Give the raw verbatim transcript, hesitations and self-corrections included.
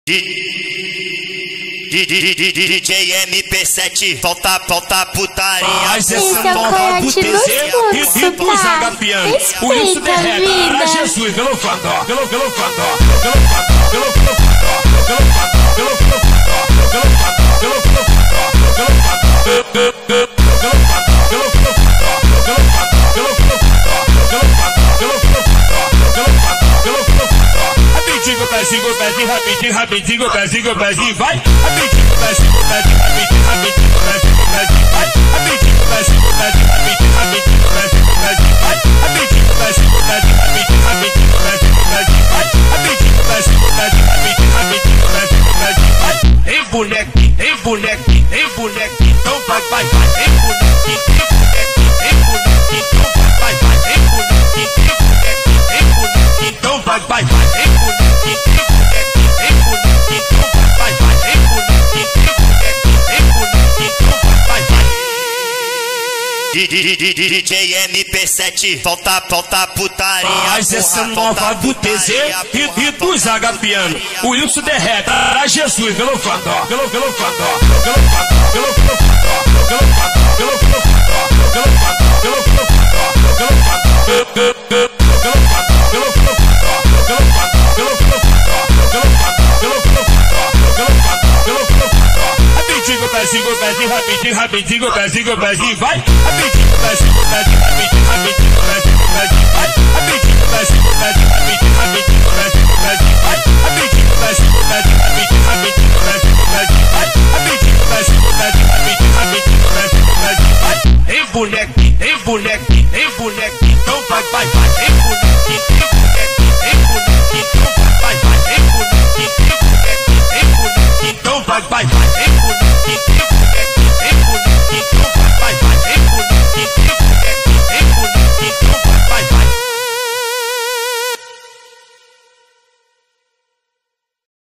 D J M P sete, falta, falta putaria. Mas essa nova do T Z e do Zaga Piano. O Wilson derreta pra Jesus pelo fandó, pelo pelo fandó, pelo fandó, pelo pelo fandó, pelo fandó, pelo pelo fandó, pelo fandó, pelo pelo fandó, pelo fandó, pelo pelo fandó, pelo pelo fandó, pelo fandó, pelo pelo fandó, pelo fandó, pelo pelo fandó, pelo fandó, pelo pelo fandó. Rapidinho, pezinho, pezinho, rapidinho, rapidinho, pezinho, pezinho, vai. Rapidinho, pezinho, pezinho, rapidinho, rapidinho, pezinho, pezinho, vai. Rapidinho, pezinho, pezinho, rapidinho, rapidinho, pezinho, pezinho, vai. Rapidinho, pezinho, pezinho, rapidinho, rapidinho, pezinho, pezinho, vai. Rapidinho, pezinho, pezinho, rapidinho, rapidinho, pezinho, pezinho, vai. Em bonequinho, em bonequinho, em bonequinho, então vai, vai, vai. Em bonequinho, em bonequinho, em bonequinho, então vai, vai, vai. Em bonequinho, em bonequinho, em bonequinho, então vai, vai, vai. Em bonequinho, em bonequinho, em bonequinho, então vai, vai, vai. Em bonequinho, em bonequinho, em bonequinho, então vai, vai, vai. D J M P sete, falta, falta putaria. Mas essa nova do T Z e, e do Zaga Piano. O Wilson derreta pra Jesus pelo fandó, pelo pelo fandó, pelo fandó, pelo pelo fandó, pelo fandó, pelo pelo fandó, pelo fandó, pelo pelo fandó, pelo fandó, pelo pelo fandó, pelo pelo fandó, pelo fandó, pelo pelo fandó, pelo fandó, pelo pelo fandó, pelo fandó, pelo pelo fandó. Rapidinho, pezinho, pezinho, rapidinho, rapidinho, pezinho, pezinho, vai. Rapidinho, pezinho, pezinho, rapidinho, rapidinho, pezinho, pezinho, vai. Rapidinho, pezinho, pezinho, rapidinho, rapidinho, pezinho, pezinho, vai. Rapidinho, pezinho, pezinho.